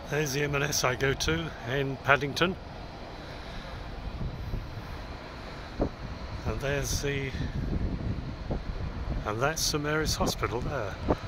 There's the M&S I go to in Paddington, and that's St Mary's Hospital there.